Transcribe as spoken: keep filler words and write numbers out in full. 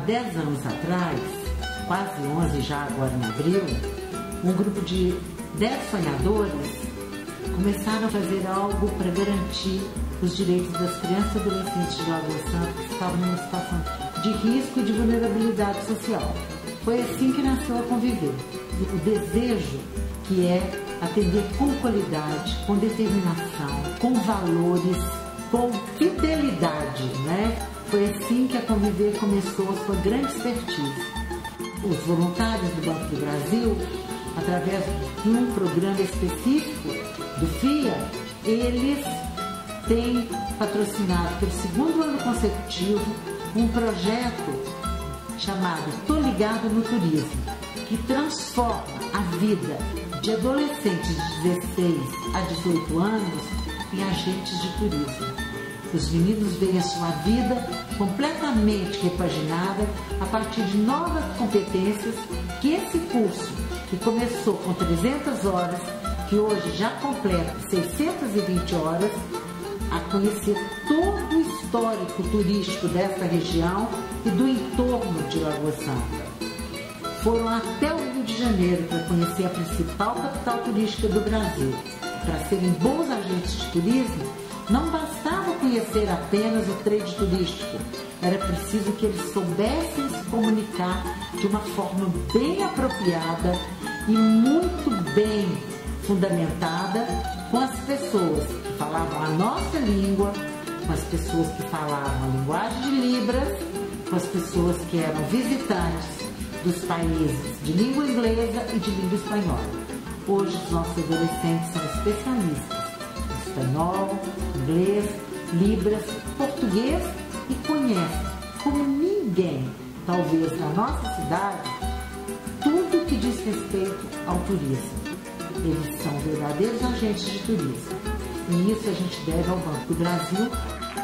dez anos atrás, quase onze já agora em abril, um grupo de dez sonhadores começaram a fazer algo para garantir os direitos das crianças e adolescentes de Lagoa Santa que estavam numa situação de risco e de vulnerabilidade social. Foi assim que nasceu a Conviver. O desejo que é atender com qualidade, com determinação, com valores, com fidelidade, né? Foi assim que a Conviver começou a sua grande expertise. Os voluntários do Banco do Brasil, através de um programa específico do F I A, eles têm patrocinado pelo segundo ano consecutivo um projeto chamado Tô Ligado no Turismo, que transforma a vida de adolescentes de dezesseis a dezoito anos em agentes de turismo. Os meninos veem a sua vida completamente repaginada a partir de novas competências que esse curso, que começou com trezentas horas, que hoje já completa seiscentas e vinte horas, a conhecer todo o histórico turístico dessa região e do entorno de Lagoa Santa. Foram até o Rio de Janeiro para conhecer a principal capital turística do Brasil. Para serem bons agentes de turismo, não bastava conhecer apenas o trade turístico, era preciso que eles soubessem se comunicar de uma forma bem apropriada e muito bem fundamentada com as pessoas que falavam a nossa língua, com as pessoas que falavam a linguagem de Libras, com as pessoas que eram visitantes dos países de língua inglesa e de língua espanhola. Hoje os nossos adolescentes são especialistas em espanhol, inglês, Libras, português e conhecem como ninguém, talvez na nossa cidade, tudo que diz respeito ao turismo. Eles são verdadeiros agentes de turismo. E isso a gente deve ao Banco do Brasil,